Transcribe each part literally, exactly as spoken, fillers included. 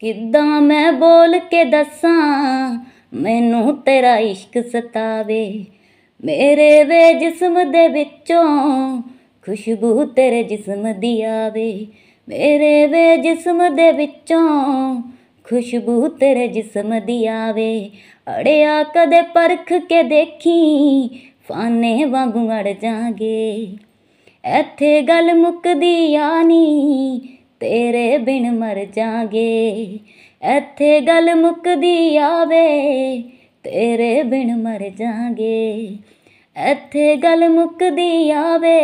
ਕਿੱਦਾਂ ਮੈਂ ਬੋਲ ਕੇ ਦੱਸਾਂ ਮੈਨੂੰ ਤੇਰਾ ਇਸ਼ਕ ਸਤਾਵੇ। ਮੇਰੇ ਵੇ ਜਿਸਮ ਦੇ ਵਿੱਚੋਂ ਖੁਸ਼ਬੂ ਤੇਰੇ ਜਿਸਮ ਦੀ ਆਵੇ। ਮੇਰੇ ਵੇ ਜਿਸਮ ਦੇ ਵਿੱਚੋਂ ਖੁਸ਼ਬੂ ਤੇਰੇ ਜਿਸਮ ਦੀ ਆਵੇ। ਅੜਿਆ ਕਦੇ ਪਰਖ ਕੇ ਦੇਖੀ ਫਾਨੇ ਵਾਂਗੂ ਅੜ ਜਾਗੇ। ਇੱਥੇ ਗੱਲ ਮੁੱਕਦੀ ਆ ਨੀ ਤੇਰੇ ਬਿਨ ਮਰ ਜਾਗੇ। ਇੱਥੇ ਗੱਲ ਮੁੱਕਦੀ ਆਵੇ ਤੇਰੇ ਬਿਨ ਮਰ ਜਾਗੇ। ਇੱਥੇ ਗੱਲ ਮੁੱਕਦੀ ਆਵੇ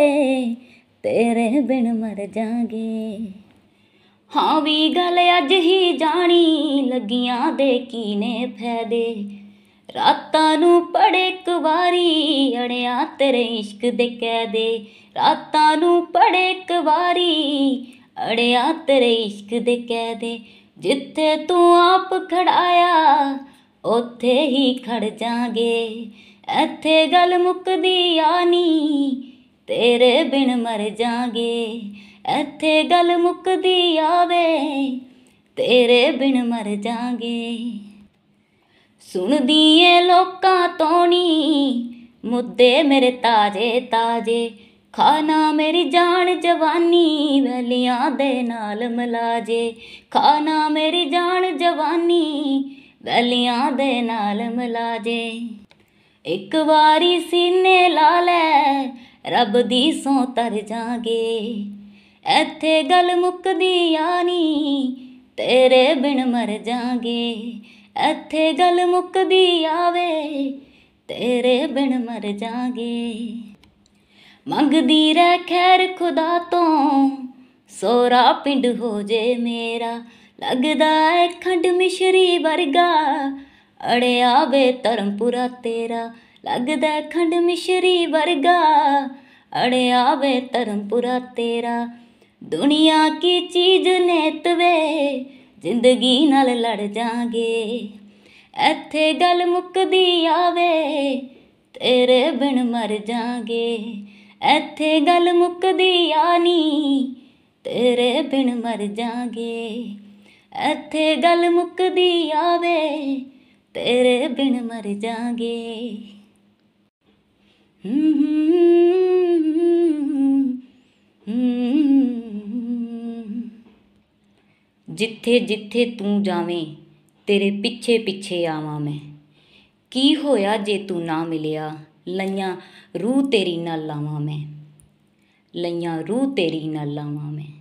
ਤੇਰੇ ਬਿਨ ਮਰ ਜਾਗੇ। ਹਾਂ ਵੀ ਗੱਲ ਅੱਜ ਹੀ ਜਾਣੀ ਲੱਗੀਆਂ ਦੇ ਕੀ ਨੇ ਫਾਇਦੇ। ਰਾਤਾਂ ਨੂੰ ਪੜ੍ਹੇ ਇੱਕ ਵਾਰੀ ਅੜਿਆ ਤੇਰੇ ਇਸ਼ਕ ਦੇ ਕੈਦੇ। ਰਾਤਾਂ ਨੂੰ ਪੜ੍ਹੇ ਇੱਕ ਵਾਰੀ ਅੜਿਆ ਤੇਰੇ ਇਸ਼ਕ ਦੇ ਕੈਦੇ। ਜਿੱਥੇ ਤੂੰ ਆਪ ਖੜਾਇਆ ਉੱਥੇ ਹੀ ਖੜ ਜਾਗੇ। ਇੱਥੇ ਗੱਲ ਮੁੱਕਦੀ ਆ ਨੀ ਤੇਰੇ ਬਿਨ ਮਰ ਜਾਗੇ। ਇੱਥੇ ਗੱਲ ਮੁੱਕਦੀ ਆਵੇ ਤੇਰੇ ਬਿਨ ਮਰ ਜਾਗੇ। ਸੁਣਦੀ ਏ ਲੋਕਾਂ ਤੋਂ ਨੀ ਮੁੱਦੇ ਮੇਰੇ ਤਾਜ਼ੇ ਤਾਜ਼ੇ। ਖਾਣਾ ਮੇਰੀ ਜਾਨ ਜਵਾਨੀ ਵੈਲੀਆਂ ਦੇ ਨਾਲ ਮਿਲਾ ਜੇ। ਖਾਣਾ ਮੇਰੀ ਜਾਨ ਜਵਾਨੀ ਵੈਲੀਆਂ ਦੇ ਨਾਲ ਮਿਲਾ ਜੇ। ਇੱਕ ਵਾਰੀ ਸੀਨੇ ਲਾ ਲੈ ਰੱਬ ਦੀ ਸਹੁੰ ਤਰ ਜਾਗੇ। ਇੱਥੇ ਗੱਲ ਮੁੱਕਦੀ ਆ ਨੀ ਤੇਰੇ ਬਿਨ ਮਰ ਜਾਗੇ। ਇੱਥੇ ਗੱਲ ਮੁੱਕਦੀ ਆਵੇ ਤੇਰੇ ਬਿਨ ਮਰ ਜਾਗੇ। ਮੰਗਦੀ ਰਹਿ ਖੈਰ ਖੁਦਾ ਤੋਂ ਸੋਹਰਾ ਪਿੰਡ ਹੋ ਜੇ ਮੇਰਾ। ਲੱਗਦਾ ਏ ਖੰਡ ਮਿਸ਼ਰੀ ਵਰਗਾ ਅੜਿਆ ਵੇ ਧਰਮਪੁਰਾ ਤੇਰਾ। ਲੱਗਦਾ ਖੰਡ ਮਿਸ਼ਰੀ ਵਰਗਾ ਅੜਿਆ ਵੇ ਧਰਮਪੁਰਾ ਤੇਰਾ। ਦੁਨੀਆ ਕੀ ਚੀਜ਼ ਨੇਤ ਵੇ ਜ਼ਿੰਦਗੀ ਨਾਲ ਲੜ ਜਾਗੇ। ਇੱਥੇ ਗੱਲ ਮੁੱਕਦੀ ਆਵੇ ਤੇਰੇ ਬਿਨ ਮਰ ਜਾਗੇ। ਇੱਥੇ ਗੱਲ ਮੁੱਕਦੀ ਆ ਨੀ ਤੇਰੇ ਬਿਨ ਮਰ ਜਾਗੇ। ਇੱਥੇ ਗੱਲ ਮੁੱਕਦੀ ਆਵੇ ਤੇਰੇ ਬਿਨ ਮਰ ਜਾਗੇ। ਜਿੱਥੇ ਜਿੱਥੇ ਤੂੰ ਜਾਵੇਂ ਤੇਰੇ ਪਿੱਛੇ ਪਿੱਛੇ ਆਵਾਂ ਮੈਂ। ਕੀ ਹੋਇਆ ਜੇ ਤੂੰ ਨਾ ਮਿਲਿਆ ਲਈਆਂ ਰੂਹ ਤੇਰੀ ਨਾਲ ਲਾਵਾਂ ਮੈਂ। ਲਈਆਂ ਰੂਹ ਤੇਰੀ ਨਾਲ ਲਾਵਾਂ ਮੈਂ।